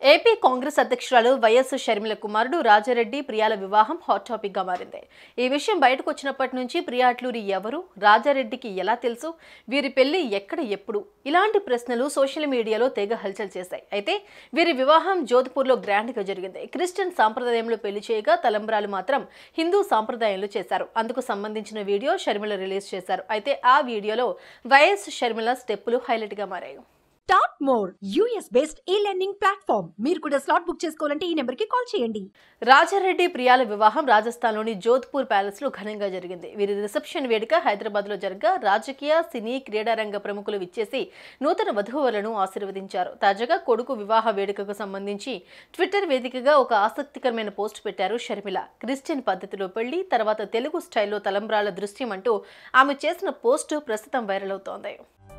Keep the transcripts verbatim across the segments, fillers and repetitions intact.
AP Congress అధ్యక్షురాలు YS Sharmila కుమారుడు రాజారెడ్డి ప్రియాల వివాహం హాట్ టాపిక్ గా మారింది. ఈ విషయం బయటకు వచ్చినప్పటి నుంచి ప్రియా అట్లూరి ఎవరు, రాజారెడ్డికి ఎలా తెలుసు, వీరి పెళ్లి ఎక్కడ ఎప్పుడు, ఇలాంటి ప్రశ్నలు సోషల్ మీడియాలో తెగ హల్చల్ చేశాయి. అయితే వీరి వివాహం జోధ్పూర్ లో గ్రాండ్ గా జరిగింది. క్రిస్టియన్ సాంప్రదాయంలో పెళ్లి చేయగా తలంబ్రాలు మాత్రం హిందూ సాంప్రదాయంలో చేశారు. అందుకు సంబంధించిన వీడియో షర్మిల రిలీజ్ చేశారు. అయితే ఆ వీడియోలో వైఎస్ షర్మిల స్టెప్పులు హైలైట్ గా మారాయి. స్టార్ట్ మోర్ యూఎస్ బేస్డ్ ఈ లెర్నింగ్ ప్లాట్ఫామ్. మీరు కూడా స్లాట్ బుక్ చేసుకోవాలంటే ఈ నెంబర్ కి కాల్ చేయండి. రాజారెడ్డి ప్రియాల వివాహం రాజస్థాన్లోని జోధ్పూర్ ప్యాలెస్ లో ఘనంగా జరిగింది. వీరి రిసెప్షన్ వేడుక హైదరాబాద్ లో జరగా రాజకీయ, సినీ, క్రీడా రంగ ప్రముఖులు విచ్చేసి నూతన వధూవరులను ఆశీర్వదించారు. తాజాగా కొడుకు వివాహ వేడుకకు సంబంధించి ట్విట్టర్ వేదికగా ఒక ఆసక్తికరమైన పోస్ట్ పెట్టారు షర్మిల. క్రిస్టియన్ పద్ధతిలో పెళ్లి, తర్వాత తెలుగు స్టైల్లో తలంబ్రాల దృశ్యం అంటూ ఆమె చేసిన పోస్టు ప్రస్తుతం వైరల్ అవుతోంది.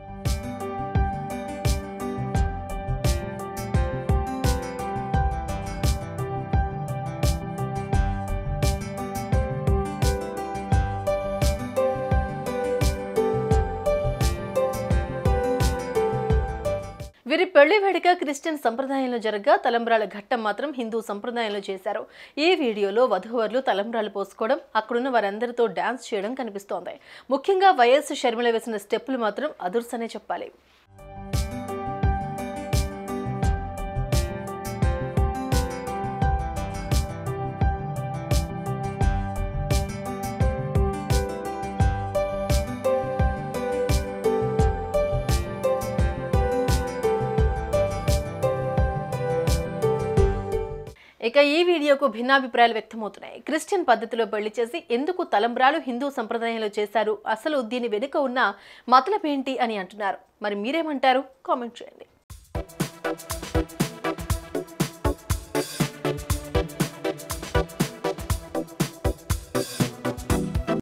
వీరి పెళ్లి వేడుక క్రిస్టియన్ సంప్రదాయంలో జరగా తలంబ్రాల ఘట్టం మాత్రం హిందూ సంప్రదాయంలో చేశారు. ఈ వీడియోలో వధూవరులు తలంబ్రాలు పోసుకోవడం, అక్కడున్న వారందరితో డాన్స్ చేయడం కనిపిస్తోంది. ముఖ్యంగా వైఎస్ షర్మిల వేసిన స్టెప్పులు మాత్రం అదుర్సనే చెప్పాలి. ఇక ఈ వీడియోకు భిన్నాభిప్రాయాలు వ్యక్తమవుతున్నాయి. క్రిస్టియన్ పద్ధతిలో పెళ్లి చేసి ఎందుకు తలంబ్రాలు హిందూ సంప్రదాయంలో చేశారు, అసలు దీని వెనుక ఉన్న మతలబేంటి అని అంటున్నారు. మరి మీరేమంటారు? కామెంట్ చేయండి.